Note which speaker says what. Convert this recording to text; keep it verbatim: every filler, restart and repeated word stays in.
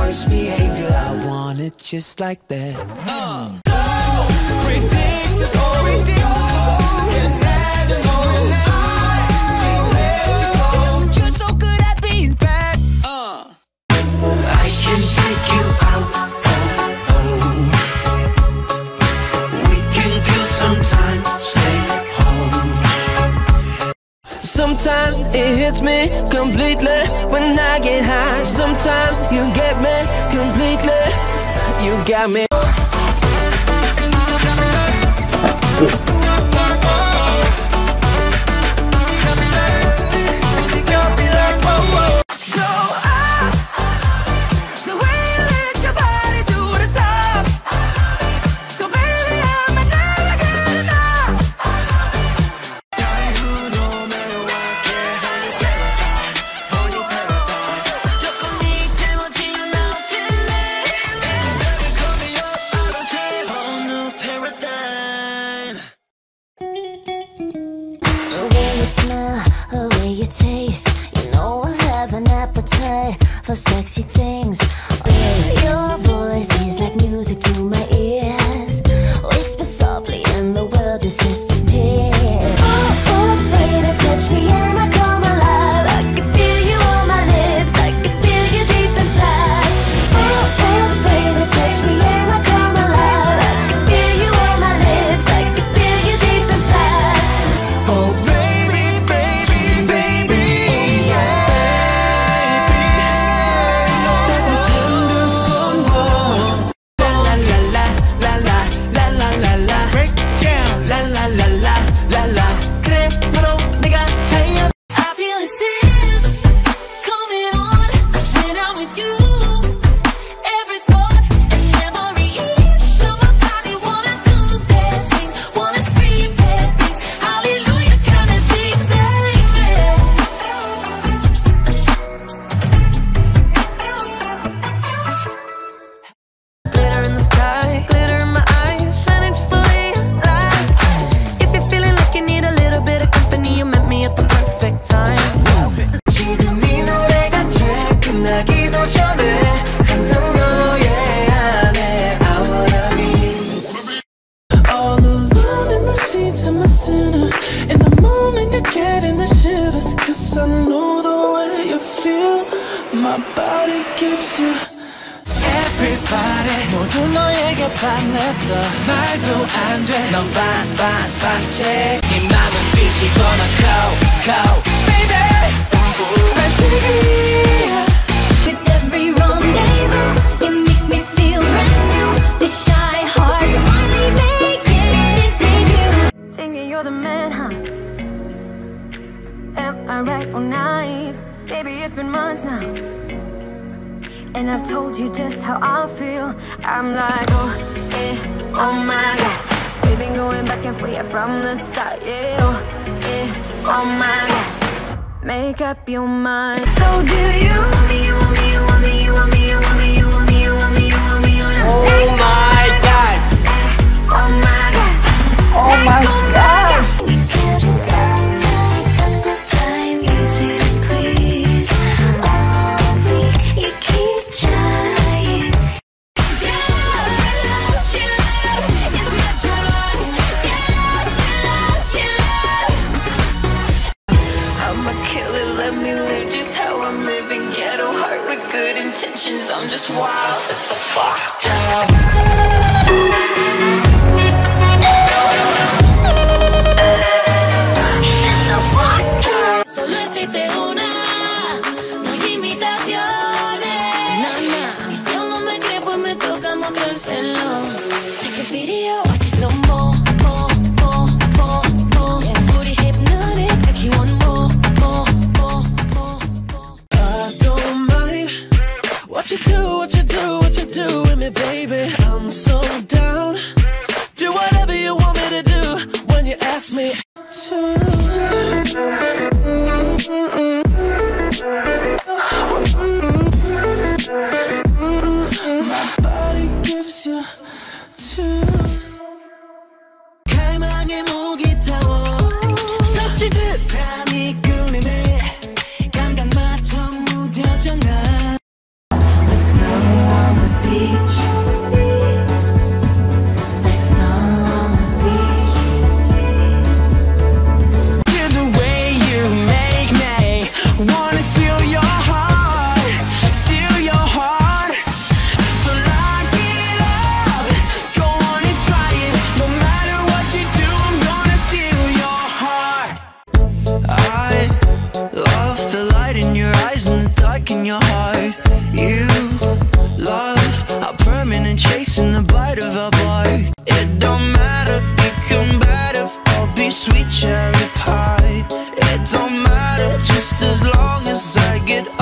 Speaker 1: worst behavior. I want it just like that. Uh. Predictable, predictable, inevitable. You're so good at being bad. Uh. I can take you out. Oh, oh. We can kill some time. Stay home. Sometimes it hits me completely when I get high. Sometimes you get me completely. You got me.
Speaker 2: Taste, you know I have an appetite for sexy things. Your voice is like music to my ears. Whisper softly and the world just disappears. Oh, oh, baby, touch me and I come alive. I can feel you on my lips, I can feel you deep inside. Oh, oh, baby, touch me and I come alive. I can feel you on my lips, I can feel you deep inside.
Speaker 1: Oh, my body gives you everybody 모두 너에게 반했어 말도 안 돼 넌 반 반 반채 네 맘은 뒤집어놔 cold cold baby 반칙이야
Speaker 2: With every rendezvous you make me feel brand new. This shy heart finally making its debut. Thinking you're the man, huh? Am I right or naive? Baby, it's been months now, and I've told you just how I feel. I'm like, oh, eh, oh my God. We've been going back and forth from the side, yeah, oh, eh, oh my God. Make up your mind. So do you want me, you want me, you want me, you want me, you want me, you want me, you want me, you want me, you want me,
Speaker 3: oh my God.
Speaker 2: Eh, oh my God.
Speaker 3: Oh my God.
Speaker 2: Intentions, I'm just wild, set the fuck down. Solo existe una, no hay imitaciones. Y si aún no me cree, pues me toca mostrárselo. Take a video, watch it slow mo, mo, mo, mo, mo. Booty hypnotic, make you want more, more, more, more, more.
Speaker 1: I don't mind what you do, what you do, what you do with me, baby. I'm so down. Do whatever you want me to do when you ask me to. My body gives you chills. 갈망의 목이 타워 touch 듯한 이 끌림에 감각 맞춰 무뎌져 나.
Speaker 2: Like snow.
Speaker 1: what you love. I'm permanent chasing the bite of a bite. It don't matter, be combative or be sweet cherry pie. It don't matter, just as long as I get